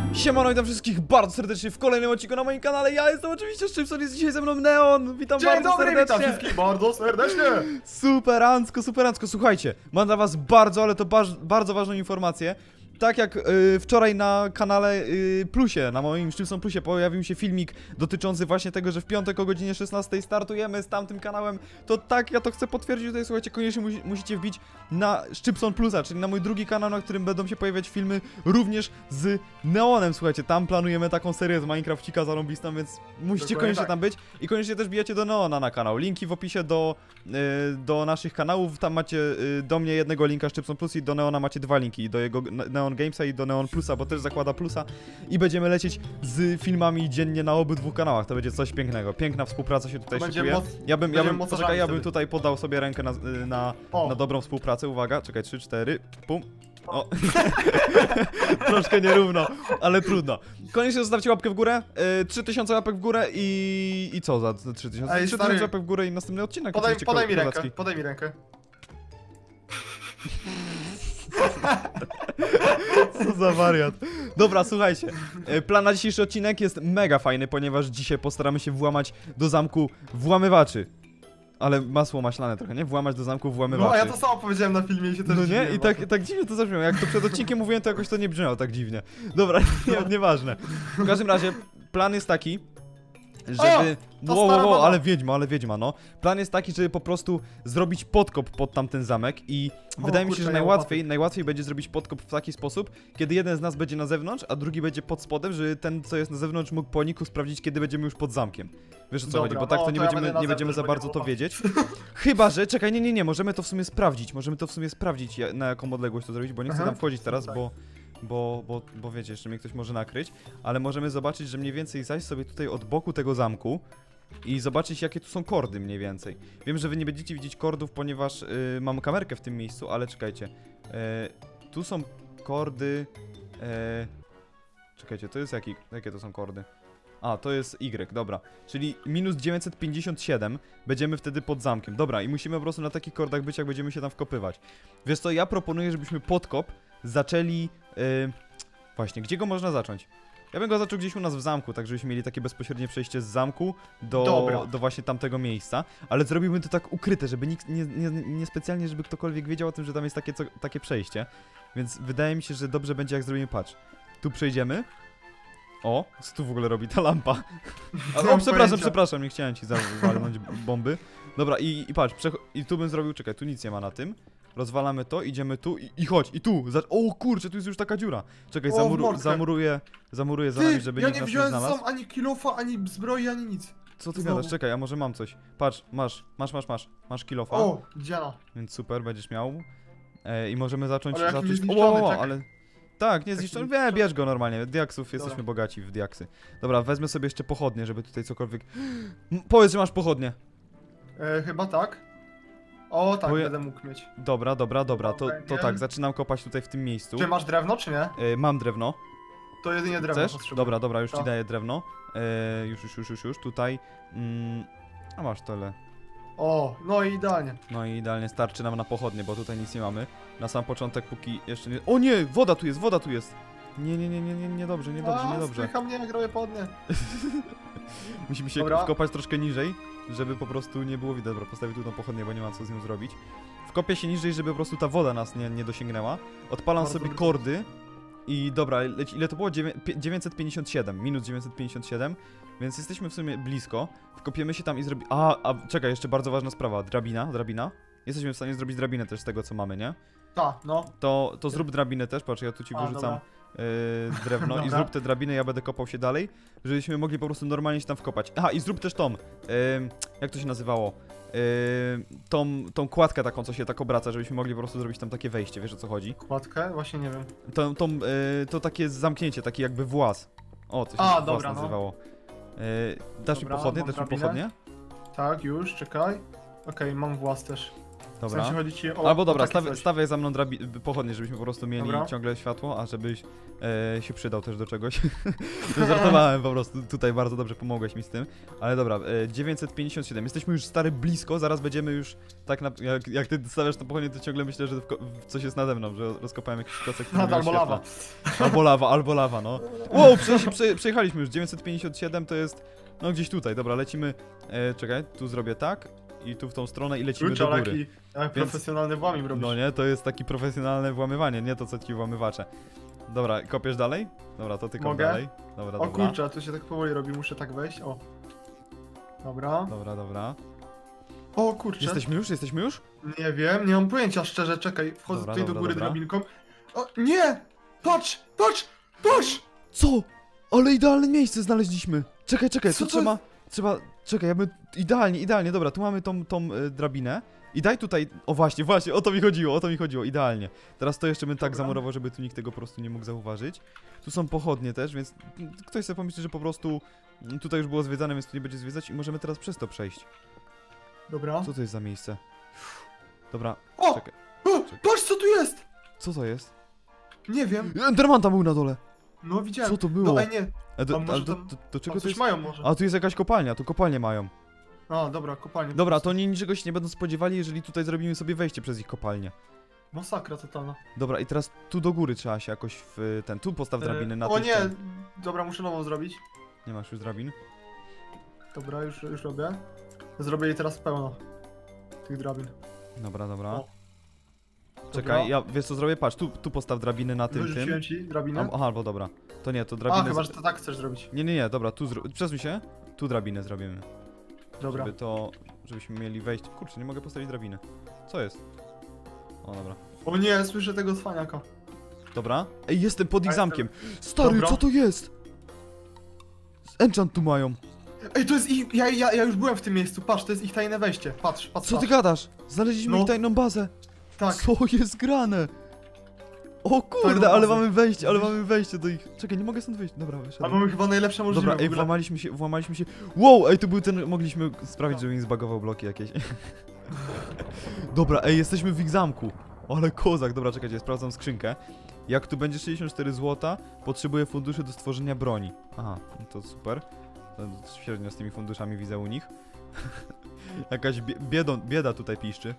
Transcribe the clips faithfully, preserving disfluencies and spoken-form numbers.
Siemano, witam wszystkich bardzo serdecznie w kolejnym odcinku na moim kanale. Ja jestem oczywiście Szczypson, jest dzisiaj ze mną Neon. Witam Dzień bardzo dobry, serdecznie. witam wszystkich bardzo serdecznie. Superancko, superancko. Słuchajcie, mam dla was bardzo, ale to baż, bardzo ważną informację. Tak jak y, wczoraj na kanale y, Plusie, na moim Szczypson Plusie pojawił się filmik dotyczący właśnie tego, że w piątek o godzinie szesnastej startujemy z tamtym kanałem, to tak, ja to chcę potwierdzić tutaj, słuchajcie, koniecznie musi, musicie wbić na Szczypson Plusa, czyli na mój drugi kanał, na którym będą się pojawiać filmy również z Neonem, słuchajcie, tam planujemy taką serię z Minecrafcika zarąbistą, więc musicie Dokładnie koniecznie tak. tam być i koniecznie też bijacie do Neona na kanał, linki w opisie do, y, do naszych kanałów, tam macie y, do mnie jednego linka Szczypson Plus i do Neona macie dwa linki, do jego Neon Gamesa i do Neon Plusa, bo też zakłada plusa i będziemy lecieć z filmami dziennie na obydwu kanałach, to będzie coś pięknego, piękna współpraca się tutaj To będzie szykuje. moc- Ja bym, ja będziemy bym, mocarzami poczekaj, ja bym wtedy. tutaj podał sobie rękę na, na, O. na dobrą współpracę, uwaga, czekaj, trzy, cztery, pum. O, troszkę nierówno, ale trudno. Koniecznie zostawcie łapkę w górę, y, trzy tysiące łapek w górę i... i co za trzy tysiące? Ej, trzy stary. tysiące łapek w górę i następny odcinek. Podaj, oczywiście, podaj mi ko- rękę, kozacki. podaj mi rękę. Co za wariat. Dobra, słuchajcie, e, plan na dzisiejszy odcinek jest mega fajny, ponieważ dzisiaj postaramy się włamać do zamku włamywaczy. Ale masło maślane trochę, nie? Włamać do zamku włamywaczy. No a ja to samo powiedziałem na filmie i się też No nie? zdziwiłem I tak, właśnie. tak dziwnie to zabrzmiało. Jak to przed odcinkiem mówiłem, to jakoś to nie brzmiało tak dziwnie. Dobra, nie, nieważne. W każdym razie, plan jest taki, żeby... to Wow, wow, stara wow, baba. ale wiedźma, ale wiedźma, no. Plan jest taki, żeby po prostu zrobić podkop pod tamten zamek i O, wydaje mi się, kurczę, że ja najłatwiej, najłatwiej będzie zrobić podkop w taki sposób, kiedy jeden z nas będzie na zewnątrz, a drugi będzie pod spodem, żeby ten, co jest na zewnątrz, mógł po niku sprawdzić, kiedy będziemy już pod zamkiem. Wiesz o co Dobra, chodzi, bo tak no, to nie to ja będziemy, będę na nie będziemy za zewnątrz, bardzo bo to nie wiedzieć. Chyba, że, czekaj, nie, nie, nie, możemy to w sumie sprawdzić, możemy to w sumie sprawdzić, ja- na jaką odległość to zrobić, bo nie chcę Aha, tam wchodzić teraz, tak. bo... Bo, bo, bo wiecie, jeszcze mnie ktoś może nakryć, ale możemy zobaczyć, że mniej więcej zajść sobie tutaj od boku tego zamku i zobaczyć, jakie tu są kordy mniej więcej. Wiem, że wy nie będziecie widzieć kordów, ponieważ y, mam kamerkę w tym miejscu, ale czekajcie. Y, tu są kordy... Y, czekajcie, to jest jaki, jakie to są kordy? A, to jest Y, dobra. Czyli minus dziewięćset pięćdziesiąt siedem, będziemy wtedy pod zamkiem. Dobra, i musimy po prostu na takich kordach być, jak będziemy się tam wkopywać. Wiesz co, ja proponuję, żebyśmy podkop zaczęli... Yy, właśnie, gdzie go można zacząć? Ja bym go zaczął gdzieś u nas w zamku, tak żebyśmy mieli takie bezpośrednie przejście z zamku do, Dobra. do właśnie tamtego miejsca. Ale zrobiłbym to tak ukryte, żeby nikt nie, nie, nie specjalnie, żeby ktokolwiek wiedział o tym, że tam jest takie, co, takie przejście. Więc wydaje mi się, że dobrze będzie, jak zrobimy, patrz. Tu przejdziemy. O, co tu w ogóle robi ta lampa? A, Nie o, mam przepraszam, pojęcia. przepraszam, nie chciałem ci zawalnąć bomby. Dobra, i, i patrz, przecho- i tu bym zrobił, czekaj, tu nic nie ma na tym. Rozwalamy to, idziemy tu i, i chodź, i tu. Za- o kurczę, tu jest już taka dziura. Czekaj, O, w zamuru mordkę. zamuruję, zamuruję za Ty, nami, żeby ja nikt nie nas nie wziąłem znalazł. sam ani kilofa, ani zbroi, ani nic. Co ty znowu. gadasz? Czekaj, a może mam coś. Patrz, masz, masz, masz, masz. Masz kilofa, O, dziana. więc super, będziesz miał. E, I możemy zacząć... Ale jakiś zacząć... zniszczony, o, o, czekaj. ale... Tak, nie Taki zniszczony. Nie, zniszczony. bierz go normalnie. Diaksów, jesteśmy Dobra. bogaci w diaksy. Dobra, wezmę sobie jeszcze pochodnie, żeby tutaj cokolwiek... M, Powiedz, że masz pochodnie. E, chyba tak. O, tak, Bo ja- będę mógł mieć. Dobra, dobra, dobra, to, to Węgiel. tak, zaczynam kopać tutaj w tym miejscu. Czy masz drewno, czy nie? E, mam drewno. To jedynie drewno Chcesz? potrzebuję. Dobra, dobra, już ci To. daję drewno. E, już, już, już, już, już, tutaj. Mm, a masz tyle. O, no i idealnie. No i idealnie starczy nam na pochodnie, bo tutaj nic nie mamy. Na sam początek, póki jeszcze nie... O nie! Woda tu jest, woda tu jest! Nie, nie, nie, nie, nie, niedobrze, niedobrze, A, niedobrze. Spycham mnie, jak robię podnie. Musimy się Dobra. wkopać troszkę niżej, żeby po prostu nie było widać. Dobra, postawię tu tą pochodnię, bo nie ma co z nią zrobić. Wkopię się niżej, żeby po prostu ta woda nas nie, nie dosięgnęła. Odpalam Bardzo sobie dobrze. kordy. I dobra, leci, ile to było? Dziewię- pie- dziewięćset pięćdziesiąt siedem, minus dziewięćset pięćdziesiąt siedem, więc jesteśmy w sumie blisko. Wkopiemy się tam i zrobimy... A, a, czekaj, jeszcze bardzo ważna sprawa, drabina, drabina. Jesteśmy w stanie zrobić drabinę też z tego, co mamy, nie? Ta, no. To, to zrób drabinę też, patrz, ja tu ci A, wyrzucam dobra. yy, drewno i Dobra. zrób te drabiny, ja będę kopał się dalej, żebyśmy mogli po prostu normalnie się tam wkopać. Aha, i zrób też tą, yy, jak to się nazywało? Yy, tą, tą kładkę taką, co się tak obraca, żebyśmy mogli po prostu zrobić tam takie wejście, wiesz o co chodzi? Kładkę? Właśnie nie wiem. To, tą, yy, to takie zamknięcie, taki jakby włas. O, coś A, się włas dobra, no. nazywało. Yy, dasz Dobra, mi pochodnie, mam dasz mi drabinę. pochodnie? Tak, już, czekaj. Okej, mam włas też. W Dobra. sensie chodzi ci o, Albo dobra, o takie stawiaj, coś. stawiaj za mną drabi pochodnie, żebyśmy po prostu mieli Dobra. ciągle światło, a żebyś e, się przydał też do czegoś. Żartowałem po prostu, tutaj bardzo dobrze pomogłeś mi z tym. Ale dobra, e, dziewięćset pięćdziesiąt siedem, jesteśmy już stary blisko, zaraz będziemy już tak na... Jak, jak ty stawiasz to pochodnie, to ciągle myślę, że w, w coś jest nade mną, że rozkopałem jakiś kocek. który No, miał albo światła. lawa. Albo lawa, albo lawa, no. Wow, prze, prze, przejechaliśmy już, dziewięćset pięćdziesiąt siedem to jest, no gdzieś tutaj, dobra, lecimy, e, czekaj, tu zrobię tak i tu w tą stronę i lecimy Kurczę, do ale góry. jaki jak profesjonalny włamim robisz. No nie, to jest takie profesjonalne włamywanie, nie to co ci włamywacze. Dobra, kopiesz dalej? Dobra, to ty kop Mogę? dalej. Dobra, O dobra. kurczę, a tu się tak powoli robi, muszę tak wejść, o. Dobra. Dobra, dobra. O kurczę. Jesteśmy już? Jesteśmy już? Nie wiem, nie mam pojęcia, szczerze, czekaj, wchodzę Dobra, tutaj dobra, do góry dobra. drabinką. O, nie! Patrz, patrz, patrz! Co? Ale idealne miejsce znaleźliśmy. Czekaj, czekaj, Co tu to trzeba... Trzeba... Czekaj, jakby... Idealnie, idealnie, dobra, tu mamy tą, tą y, drabinę. I daj tutaj... O właśnie, właśnie, o to mi chodziło, o to mi chodziło, idealnie. Teraz to jeszcze bym tak Dobra. zamurował, żeby tu nikt tego po prostu nie mógł zauważyć. Tu są pochodnie też, więc mm, ktoś sobie pomyśli, że po prostu mm, tutaj już było zwiedzane, więc tu nie będzie zwiedzać i możemy teraz przez to przejść. Dobra. Co to jest za miejsce? Dobra, O! czekaj. O! Patrz, co tu jest! Co to jest? Nie wiem. Enderman tam był na dole. No widziałem. Co to było? No ej nie, E, do, a może ale do, tam- do, do a czego to coś jest? mają może. A tu jest jakaś kopalnia, tu kopalnie mają. A, dobra, kopalnie. Dobra, to oni niczego się nie będą spodziewali, jeżeli tutaj zrobimy sobie wejście przez ich kopalnię. Masakra totalna. Dobra, i teraz tu do góry trzeba się jakoś w ten... Tu postaw drabiny na E, O tej nie! ścianie. Dobra, muszę nową zrobić. Nie masz już drabin? Dobra, już, już robię. Zrobię jej teraz pełno. Tych drabin. Dobra, dobra. O. Czekaj, Dobra. ja wiesz co zrobię? Patrz, tu, tu postaw drabiny na tym, tym. Wyrzuciłem ci drabinę. A, aha, albo dobra. To nie, to A, drabinę... chyba, z- że to tak chcesz zrobić. Nie, nie, nie, dobra, tu zro... Przesuń się. Tu drabinę zrobimy. Dobra. Żeby to... Żebyśmy mieli wejście. Kurczę, nie mogę postawić drabiny. Co jest? O, dobra. O nie, słyszę tego cwaniaka. Dobra. Ej, jestem pod ich A, zamkiem. Stary, Dobra. co to jest? Enchant tu mają. Ej, to jest ich. Ja, ja, ja już byłem w tym miejscu. Patrz, to jest ich tajne wejście. Patrz, patrz. Co ty patrz. gadasz? Znaleźliśmy No. ich tajną bazę. Tak. Co jest grane? O Tajną kurde, ale bazę. mamy wejście, ale mamy wejście do ich... Czekaj, nie mogę stąd wyjść. Dobra, A wyszedłem. mamy chyba najlepsze możliwe Dobra, w ej, ogóle. włamaliśmy się, włamaliśmy się... Wow, ej, tu był ten... Mogliśmy sprawić, żeby mi zbagował bloki jakieś. Dobra, ej, jesteśmy w ich zamku. Ale kozak, dobra, czekajcie, sprawdzam skrzynkę. Jak tu będzie sześćdziesiąt cztery złota, potrzebuję funduszy do stworzenia broni. Aha, no to super. To średnio z tymi funduszami widzę u nich. Jakaś bie biedą, bieda tutaj piszczy.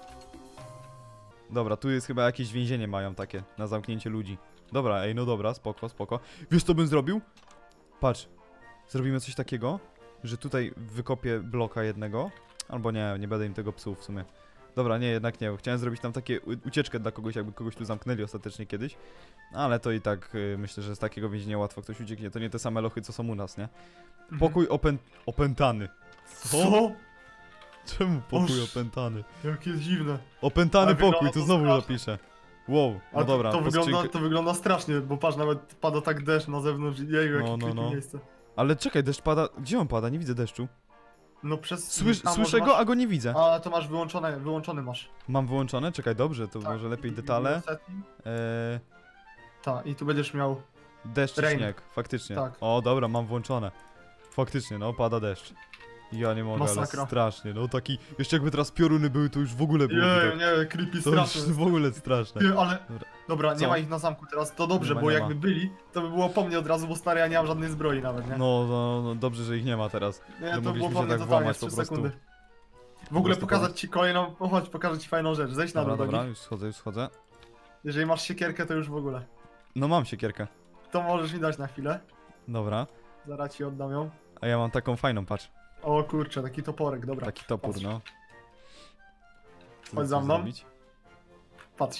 Dobra, tu jest chyba jakieś więzienie mają takie, na zamknięcie ludzi. Dobra, ej, no dobra, spoko, spoko. Wiesz co bym zrobił? Patrz, zrobimy coś takiego, że tutaj wykopię bloka jednego. Albo nie, nie będę im tego psuł w sumie. Dobra, nie, jednak nie. Chciałem zrobić tam takie u- ucieczkę dla kogoś, jakby kogoś tu zamknęli ostatecznie kiedyś. Ale to i tak y, myślę, że z takiego więzienia łatwo ktoś ucieknie. To nie te same lochy, co są u nas, nie? Mhm. Pokój opę opętany. Co? Czemu pokój Oż. opętany? Jakie jest dziwne. Opętany Ale wygląda pokój, to to znowu strasznie. zapiszę. Wow, A no to, dobra, to, po wygląda, skrzynkę- to wygląda strasznie, bo patrz, nawet pada tak deszcz na zewnątrz. Jeju, jakie No, no, creepy no. miejsce. Ale czekaj, deszcz pada. Gdzie on pada? Nie widzę deszczu. No przez... Słysz, tam słyszę masz- go, a go nie widzę. A to masz wyłączone, wyłączony masz. Mam wyłączone? Czekaj, dobrze, to Tak, może lepiej i- i- detale. i setting. Eee, Tak, i tu będziesz miał... deszcz i Rain. śnieg, faktycznie. Tak. O, dobra, mam włączone. Faktycznie, no, pada deszcz. Ja nie mogę, Masakra. ale strasznie, no taki... Jeszcze jakby teraz pioruny były, to już w ogóle było Jeju, widać. nie, creepy To już straszne. w ogóle straszne. Ty, ale... Dobra. Dobra, nie Co? ma ich na zamku teraz, to dobrze, Nie ma, bo nie jakby ma. byli, to by było po mnie od razu, bo stary, ja nie mam żadnej zbroi nawet, nie? No, no, no, dobrze, że ich nie ma teraz. Nie, że to było mogliśmy po się mnie tak totalnie, włamać trzy po prostu. sekundy. W ogóle prostu pokazać ci kolejną, o, chodź, pokażę ci fajną rzecz, zejdź na Dobra, dół, dobra, Dogi. już schodzę, już schodzę. Jeżeli masz siekierkę, to już w ogóle. No mam siekierkę. To możesz mi dać na chwilę, Dobra. zaraz ci oddam ją. A ja mam taką fajną, patrz. O kurczę, taki toporek, dobra. Taki topór, patrz. no. Co Chodź ty za chcesz mną. zrobić? Patrz.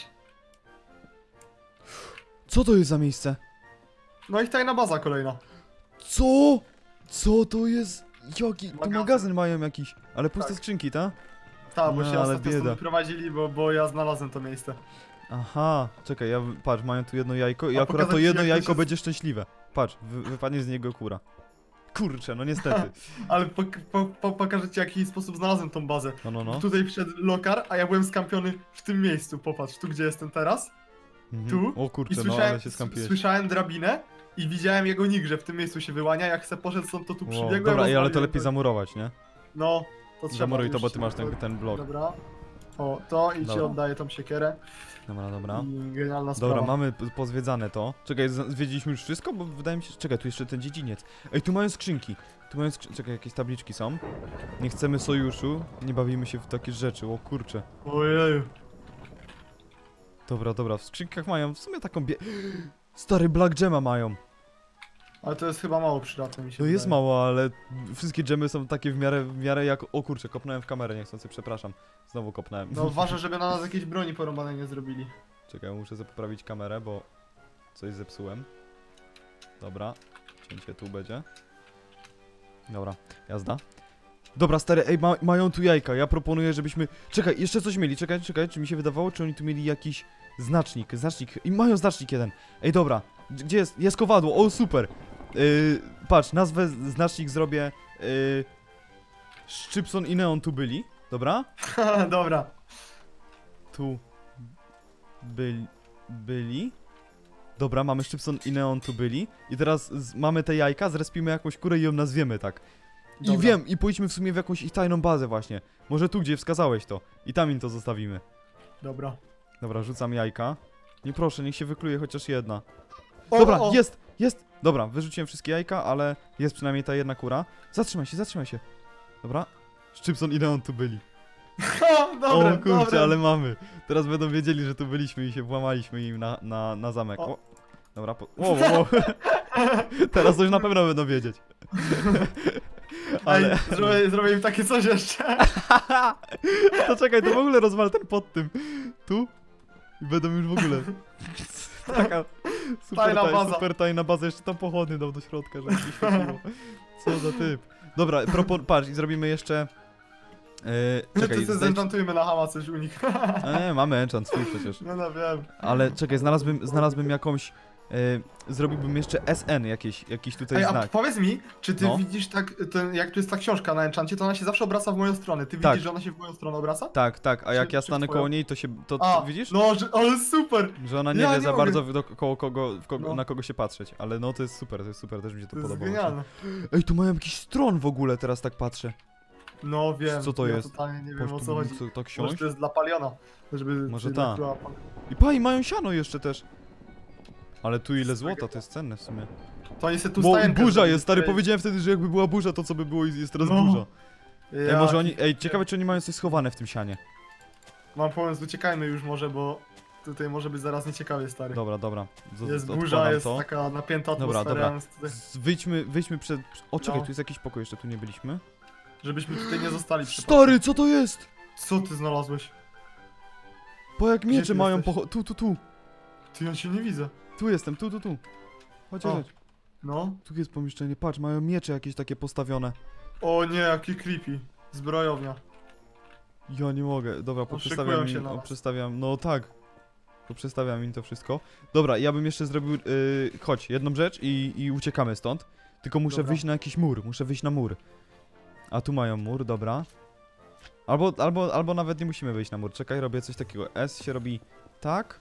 Co to jest za miejsce? No i tajna baza kolejna. Co? Co to jest? Jaki? Tu Magazyn. magazyn mają jakiś. Ale puste Tak. skrzynki, ta? Tak, bo No, się ale ostatnio bieda. stąd wyprowadzili, bo, bo ja znalazłem to miejsce. Aha, czekaj, ja patrz, mają tu jedno jajko i A akurat to pokazać ci, jedno jak to jajko się- będzie szczęśliwe. Patrz, wy, wypadnie z niego kura. Kurczę, no niestety. Ale po, po, po, pokażę ci, w jaki sposób znalazłem tą bazę. No, no, no. Tutaj wszedł lokar, a ja byłem skampiony w tym miejscu, popatrz, tu gdzie jestem teraz. Mhm. tu O I kurczę, no słyszałem, ale się skampiłeś. słyszałem drabinę i widziałem jego nick, że w tym miejscu się wyłania. Jak chcę poszedł stąd, to tu Wow. przybiegłem. Dobra, ej, ale to rozwaliłem lepiej zamurować, nie? No, to trzeba. Zamuruj to, już bo ty masz trzeba. ten, ten blok. Dobra. O, to i ci Dobra. oddaję tą siekierę. Dobra, dobra. I genialna sprawa. Dobra, mamy p- pozwiedzane to. Czekaj, z- zwiedziliśmy już wszystko? Bo wydaje mi się, że... Czekaj, tu jeszcze ten dziedziniec. Ej, tu mają skrzynki. Tu mają skrzynki. Czekaj, jakieś tabliczki są. Nie chcemy sojuszu, nie bawimy się w takie rzeczy, o kurczę. Ojeju. Dobra, dobra, w skrzynkach mają w sumie taką bie... Stary Black Gemma mają. Ale to jest chyba mało przydatne mi się No jest wydaje. mało, ale wszystkie dżemy są takie w miarę, w miarę jak... O kurczę, kopnąłem w kamerę niechcący, przepraszam. Znowu kopnąłem. No uważaj, żeby na nas jakieś broni porąbane nie zrobili. Czekaj, muszę sobie poprawić kamerę, bo coś zepsułem. Dobra, cięcie tu będzie. Dobra, jazda. Dobra, stary, ej, ma, mają tu jajka, ja proponuję, żebyśmy... Czekaj, jeszcze coś mieli, czekaj, czekaj, czy mi się wydawało, czy oni tu mieli jakiś znacznik, znacznik, i mają znacznik jeden. Ej, dobra, G- gdzie jest? Jest kowadło, o super. Yy, patrz, nazwę, znacznik zrobię... Yy, Szczypson i Neon tu byli, dobra? Dobra. Tu byli, byli. Dobra, mamy Szczypson i Neon tu byli. I teraz z, mamy te jajka, zrespimy jakąś kurę i ją nazwiemy tak. I Dobra. wiem, i pójdźmy w sumie w jakąś ich tajną bazę właśnie. Może tu, gdzie wskazałeś to. I tam im to zostawimy. Dobra. Dobra, rzucam jajka. Nie proszę, niech się wykluje chociaż jedna. O, Dobra, o. jest, jest. Dobra, wyrzuciłem wszystkie jajka, ale jest przynajmniej ta jedna kura. Zatrzymaj się, zatrzymaj się. Dobra. Szczypson i Neon tu byli. O, dobre, O kurczę, dobre. ale mamy. Teraz będą wiedzieli, że tu byliśmy i się włamaliśmy im na, na, na zamek. O. O. Dobra, po... o, o, o. Teraz już na pewno będą wiedzieć. Ale... Ej, zrobię, zrobię im takie coś jeszcze. To czekaj, to w ogóle rozwal ten pod tym. Tu. I będą już w ogóle... Taka super Tajna taj, baza. super tajna baza. Jeszcze tam pochodnie dał do środka, żeby się świeciło. Co za typ. Dobra, propon... patrz i zrobimy jeszcze... Yy, Czekaj, czekaj, to zejdź... zenchantujmy na hama coś u nich. E, mamy enchant swój przecież. No no wiem. Ale czekaj, znalazłbym, znalazłbym jakąś... E, zrobiłbym jeszcze S N jakieś, jakiś tutaj Ej, a znak. powiedz mi, czy ty No. widzisz tak, ten, jak tu jest ta książka na enchancie, to ona się zawsze obraca w moją stronę. Ty Tak. widzisz, że ona się w moją stronę obraca? Tak, tak, a jak Czy- ja czy stanę twoją? koło niej, to się... To, A, widzisz? no, że, ale super! Że ona nie ja wie nie za mogę. bardzo do, koło kogo, w kogo No. na kogo się patrzeć. Ale no to jest super, to jest super, też mi się to, To jest podobało. genialne. Ej, tu mają jakiś stron w ogóle, teraz tak patrzę. No wiem, Co to ja jest? totalnie nie wiem Boż, o tu co chodzi. bym co- to Może ksiąść? to jest dla Paliona, żeby... Może dla ta. króla- I pa, i mają siano jeszcze też. Ale tu ile Spaghetti. złota, to jest cenne w sumie. To oni se tu Bo stajenkę burza zrobili, jest, stary, tutaj- powiedziałem wtedy, że jakby była burza, to co by było i jest teraz No. burza. Ej, Ja, może oni, ej, ciekawe czy oni mają coś schowane w tym sianie. Mam pomysł, uciekajmy już może, bo tutaj może być zaraz nieciekawie, stary. Dobra, dobra. Z, Jest z- burza, odkładam jest to. taka napięta Dobra, atmosfera, dobra. więc tutaj, Z- Wyjdźmy, wyjdźmy przed... O, czekaj, No. tu jest jakiś pokój, jeszcze tu nie byliśmy. żebyśmy tutaj nie zostali przypadkiem. Stary, co to jest? Co ty znalazłeś? Bo jak Gdzie miecze ty mają jesteś? pocho... Tu, tu, tu. Ty, ja się nie widzę. Tu jestem, tu, tu, tu. Chodź, O. chodź. No. Tu jest pomieszczenie, patrz, mają miecze jakieś takie postawione. O nie, jaki creepy. Zbrojownia. Ja nie mogę. Dobra, poprzestawiam szykują się im, na o, nas. przestawiam, no tak. Poprzestawiam im to wszystko. Dobra, ja bym jeszcze zrobił, yy, chodź, jedną rzecz i, i uciekamy stąd. Tylko muszę Dobra. wyjść na jakiś mur, muszę wyjść na mur. A tu mają mur, dobra. Albo, albo, albo nawet nie musimy wyjść na mur. Czekaj, robię coś takiego. S się robi tak.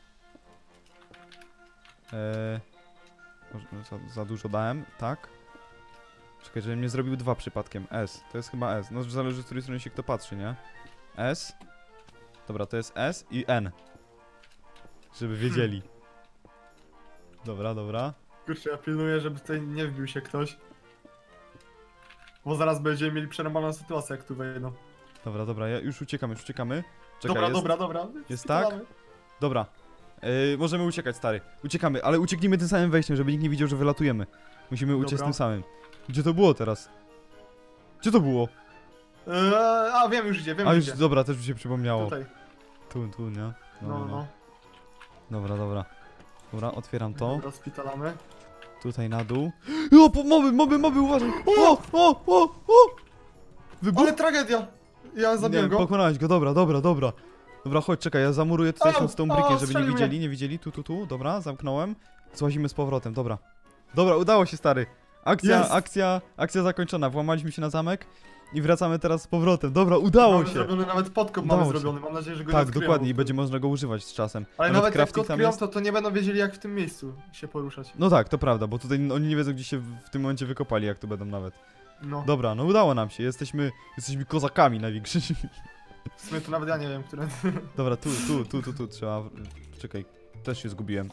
Eee, może za, za dużo dałem, tak. Czekaj, żebym nie zrobił dwa przypadkiem. S, to jest chyba S. No zależy z której strony się kto patrzy, nie? S. Dobra, to jest S i N. Żeby wiedzieli. Dobra, dobra. Kurczę, ja pilnuję, żeby tutaj nie wbił się ktoś. Bo zaraz będziemy mieli przerąbaną sytuację, jak tu wejdą. Dobra, dobra, ja już uciekamy, już uciekamy. Czekaj, Dobra, jest... dobra, dobra. jest Spitalamy. tak? Dobra. Yy, możemy uciekać, stary. Uciekamy, ale ucieknijmy tym samym wejściem, żeby nikt nie widział, że wylatujemy. Musimy uciec Dobra. tym samym. Gdzie to było teraz? Gdzie to było? Eee, a wiem już gdzie, wiem A już już, gdzie. dobra, też mi się przypomniało. Tutaj. Tu, tu, nie? No, no, no. Dobra, dobra. Dobra, otwieram to. Dobra, spitalamy. Tutaj na dół. O, po- moby, moby, moby, uważaj! O, o, o, o! Wybuch! Ale tragedia! Ja zabiłem Nie, go. pokonałeś go, dobra, dobra, dobra. Dobra, chodź, czekaj, ja zamuruję tutaj Au, tą, z tą au, brykiem, żeby nie strzelił mnie. widzieli, nie widzieli. Tu, tu, tu, dobra, zamknąłem. Złazimy z powrotem, dobra. Dobra, udało się, stary. Akcja, Jest. akcja, akcja zakończona. Włamaliśmy się na zamek i wracamy teraz z powrotem. Dobra, udało Mamy się. zrobiony, nawet podkop Udało mamy się. zrobiony, mam nadzieję, że go nie Tak, odkryją. dokładnie, i będzie można go używać z czasem. Ale nawet jak go crafting tam odkryją, jest. to, to nie będą wiedzieli, jak w tym miejscu się poruszać. No tak, to prawda, bo tutaj oni nie wiedzą, gdzie się w tym momencie wykopali, jak tu będą nawet. No. Dobra, no udało nam się, jesteśmy, jesteśmy kozakami największymi. W sumie to nawet ja nie wiem, które... Dobra, tu, tu, tu, tu, tu trzeba... Czekaj, też się zgubiłem.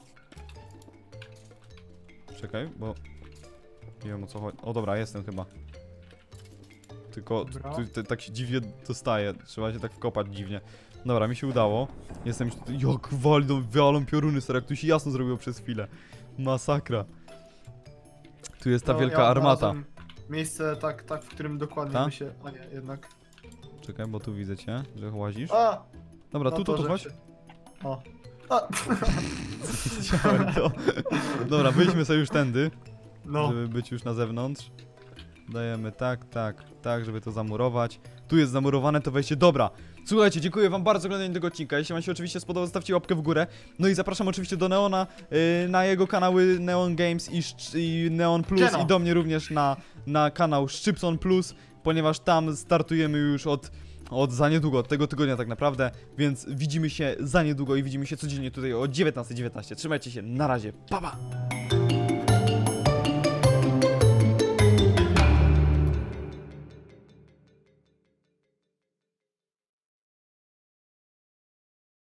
Czekaj, bo... Nie wiem o co chodzi. O dobra, jestem chyba. Tylko Dobra. tu, tu, tak się dziwnie dostaje. Trzeba się tak wkopać dziwnie. Dobra, mi się udało. Jestem już tutaj... Jak waldą, walą pioruny, stary, jak tu się jasno zrobiło przez chwilę. Masakra. Tu jest ta To wielka ja armata. znalazłem Miejsce tak, tak, w którym dokładnie Ta? by się... A nie, jednak... Czekaj, bo tu widzę cię, że łazisz. A! Dobra, no tu, tu, tu, że chodź. się- O. A! Widziałem to. Dobra, wyjdźmy sobie już tędy, No. żeby być już na zewnątrz. Dajemy tak, tak, tak, żeby to zamurować. Tu jest zamurowane to wejście. Dobra, słuchajcie, dziękuję wam bardzo za oglądanie tego odcinka. Jeśli wam się oczywiście spodobał, zostawcie łapkę w górę. No i zapraszam oczywiście do Neona, yy, na jego kanały Neon Games i, Szc- i Neon Plus Gdzie no? i do mnie również na, na kanał Szczypson Plus, ponieważ tam startujemy już od, od za niedługo, od tego tygodnia tak naprawdę, więc widzimy się za niedługo i widzimy się codziennie tutaj o dziewiętnastej dziewiętnaście. Trzymajcie się, na razie, pa pa!